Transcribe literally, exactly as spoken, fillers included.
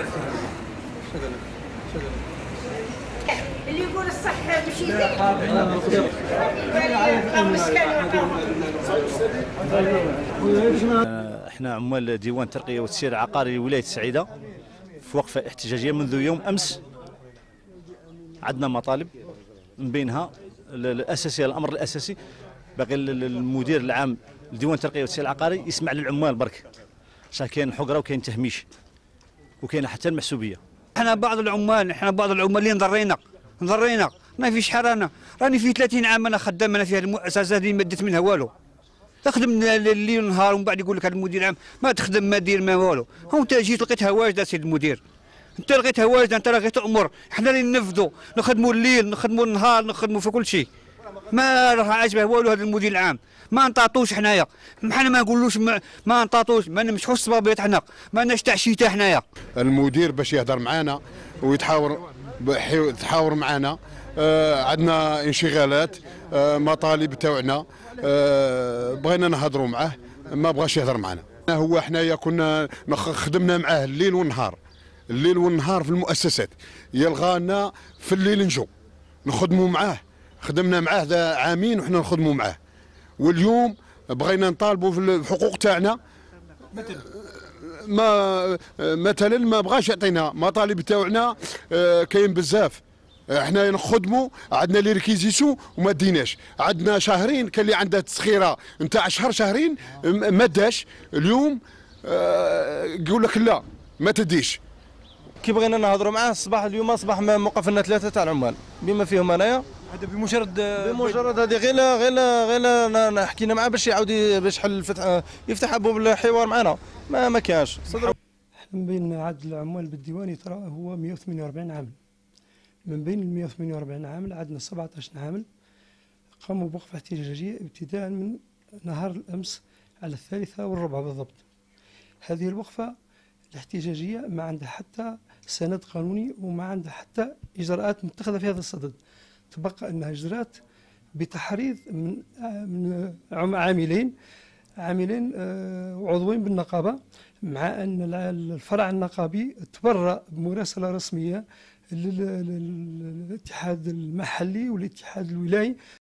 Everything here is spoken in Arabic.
اللي يقول الصح ماشي زين. احنا عمال ديوان الترقيه والتسيير العقاري لولايه السعيده في وقفه احتجاجيه منذ يوم امس. عندنا مطالب من بينها الاساسيه، الامر الاساسي باقي المدير العام لديوان الترقيه والتسيير العقاري يسمع للعمال برك، عشان كاين حقره وكاين تهميش وكاين حتى المحسوبيه. احنا بعض العمال احنا بعض العمالين ضرينا ضرينا ما فيش شحال. انا راني في ثلاثين عام انا خدام انا في هذه المؤسسه هذه ما ديت منها والو. تخدم الليل والنهار ومن بعد يقول لك هذا المدير العام ما تخدم ما دير ما والو. هو انت جيت لقيتها واجده سيد المدير، انت لقيتها واجده، انت لقيت امور، احنا اللي ننفذوا نخدموا الليل نخدموا النهار نخدموا في كل شيء. ما راه عاجبه والو هذا المدير العام، ما نطاطوش حنايا، حنا ما نقولوش ما, ما نطاطوش، ما نمسحوش الصبابيط حنا، ما لناش تاع شيتا حنايا. المدير باش يهضر معانا ويتحاور يتحاور معانا. آه عندنا انشغالات، آه مطالب تاعنا، آه بغينا نهضروا معاه ما بغاش يهضر معنا. هو حنايا كنا خدمنا معاه الليل والنهار، الليل والنهار في المؤسسات، يلغانا في الليل نجو نخدموا معاه، خدمنا معاه ذا عامين وحنا نخدموا معاه، واليوم بغينا نطالبوا في الحقوق تاعنا. ما مثلا ما بغاش يعطينا مطالب تاعنا. كاين بزاف احنا نخدموا، عندنا لي ريكيزيسيون وما ديناش، عندنا شهرين كان اللي عنده تسخيره نتاع شهر شهرين ما داش، اليوم يقول لك لا ما تديش. كي بغينا نهضروا معاه الصباح اليوم اصبح موقف لنا ثلاثه تاع العمال بما فيهم انايا. هذا بمجرد بمجرد هذه غير غير غير حكينا معاه باش يعاود باش حل فتح يفتح ابواب الحوار معنا، ما ما كانش. احنا من بين عدد العمال بالديوان ترى هو مئة وثمانية وأربعين عامل. من بين ال مئة وثمانية وأربعين عامل عندنا سبعة عشر عامل قاموا بوقفه احتجاجيه ابتداء من نهار الامس على الثالثه والربع بالضبط. هذه الوقفه الاحتجاجيه ما عندها حتى سند قانوني وما عندها حتى اجراءات متخذه في هذا الصدد، تبقى انها اجراءات بتحريض من من عاملين عاملين وعضوين بالنقابه، مع ان الفرع النقابي تبرأ بمراسله رسميه للاتحاد المحلي والاتحاد الولايي